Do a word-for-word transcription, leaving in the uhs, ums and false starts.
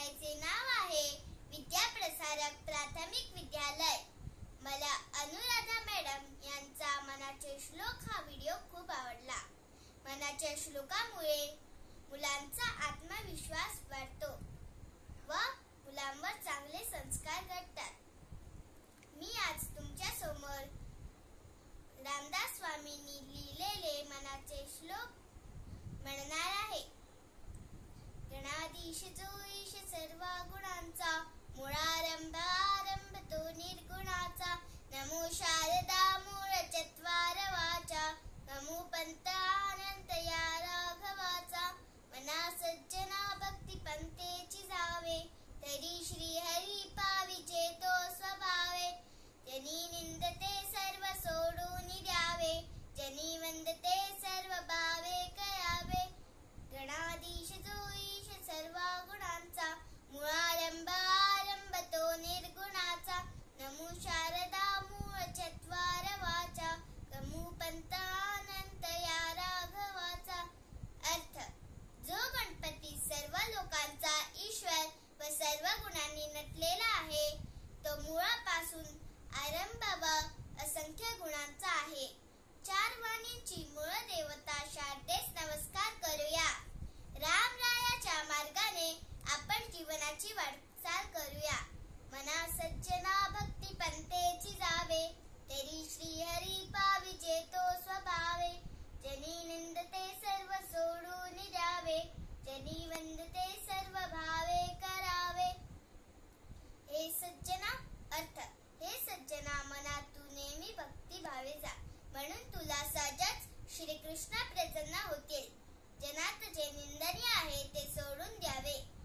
शाळेचे नाव आहे विद्याप्रसारक प्राथमिक विद्यालय। मला अनुराधा मॅडम यांचा मनाचे श्लोक हा व्हिडिओ खूप आवडला। मनाच्या श्लोकामुळे मुलांचा आत्मविश्वास वाढतो व मुलांवर चांगले संस्कार घडतात। मी आज तुमच्या समोर रामदास स्वामींनी लिहिलेले मनाचे श्लोक म्हणणार आहे। गणाधीश जो ईश सर्व गुणांचा, मूळारंभ आरंभ तो निर्गुणाचा। नमो शारदा मूळ चत्वार वाचा, नमो पंत अनंत या राघवाचा। मना सज्जना भक्ती पंतेची जावे, तरी श्री हरी पाविजे तो स्वभावे। जनी निंदते सर्व सोडून द्यावे, जनी वंदते सर्व भावे करावे। गणाधीश जो ईश सर्व गुणांचा, मूळारंभ आरंभ तो निर्गुणाचा। नमो शारदा मूळ चत्वार वाचा, नमो पंत अनंत या राघवाचा। अर्थ: जो गणपती सर्व लोकांचा ईश्वर व सर्व गुणांनी नटलेला आहे, तो मुळापासून आरंभ व असंख्य गुणांचा आहे। चार वाणींची मूळ देवता शारदेस नमस्कार करूया। रामरायाच्या मार्गाने आपण जीवनाची वाटचाल करूया। मना सज्जना भक्ती पंतेची जावे, तरी श्री हरी पाविजे तो स्वभावे। जनी निंदते सर्व सोडून द्यावे, जनी वंदते सर्व भावे करावे। हे सज्जना अर्थ: हे सज्जना, मनात तू नेहमी भक्ती भावे जा, म्हणून तुला सहजच श्रीकृष्ण प्रसन्न होतील। जनात जे निंदनीय आहे ते सोडून द्यावे।